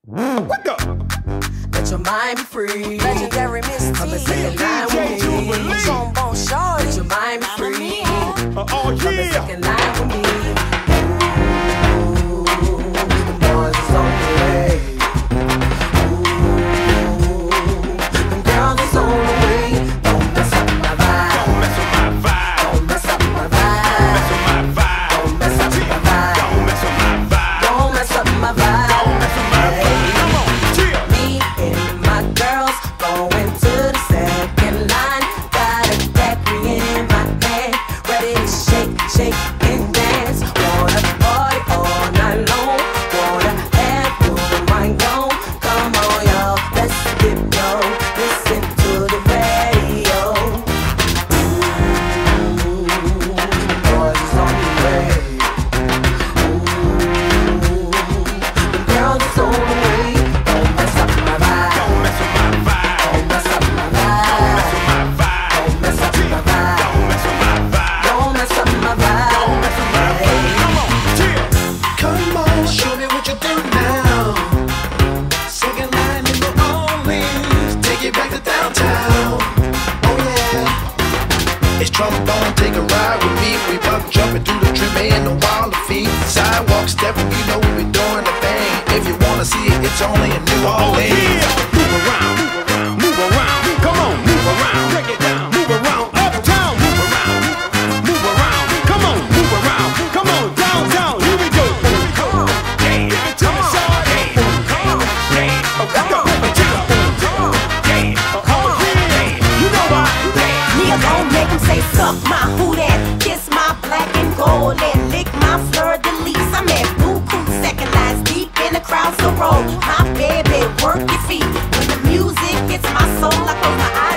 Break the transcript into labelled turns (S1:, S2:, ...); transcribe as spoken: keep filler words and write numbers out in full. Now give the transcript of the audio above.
S1: Wake up.
S2: Let your mind be free.
S3: Legendary Miss T.
S2: Come and sing a line with me.
S3: Trombone Shorty.
S2: Let your mind be free.
S1: Uh, oh
S2: Come and
S1: yeah.
S2: sing a line with me. Ooh, the boys is on the way. Ooh, the girls is on the way. Don't mess up my vibe.
S1: Don't mess with my vibe.
S2: Don't mess up my vibe.
S1: Don't mess with my vibe.
S2: Don't mess up my vibe.
S1: Don't mess with my vibe.
S2: Don't mess up my vibe.
S1: Don't mess with my vibe. Come on, chill.
S2: Me and my girls going to the second line. Got a daiquiri in my hand, ready to shake, shake and dance. Wanna party all night long, wanna have your mind gone. Come on, y'all, let's get low. Listen to the radio. Ooh, the boys is on the way. Ooh, the girls is on the way. Don't mess up my vibe.
S1: Don't mess with my vibe.
S2: Don't mess up my
S1: Don't mess
S2: vibe.
S1: with my vibe.
S2: Don't mess up my vibe.
S1: Don't mess with my vibe.
S2: Don't mess up my vibe.
S1: Don't mess with my vibe. Come on, chill.
S4: Come on, show me what you do now. Second line in the only. Take it back to downtown. Oh yeah. It's trombone, take a ride with me. We pop jumping through the trim and the wild feet. Sidewalk stepping, you know we be doing the thing. If you wanna see it, it's only in New
S1: Oh
S4: Orleans.
S1: yeah. Move around. Move around. Come on, move around. Break it down. Move around. Uptown. Move around. Move around. Come on, move around. Come on, downtown. Here we go. Come on. Yeah. Give it to me, son. Yeah. Come on. Yeah. Oh, come on. Chill. Come on. Yeah. Oh yeah. You know why?
S3: Me alone make him say suck my who that, kiss my black and gold and lick my fleur de lis. I'm at Buku, second lines deep in the crowd, so roll my baby, work your feet. When the music hits my soul, I close my eyes.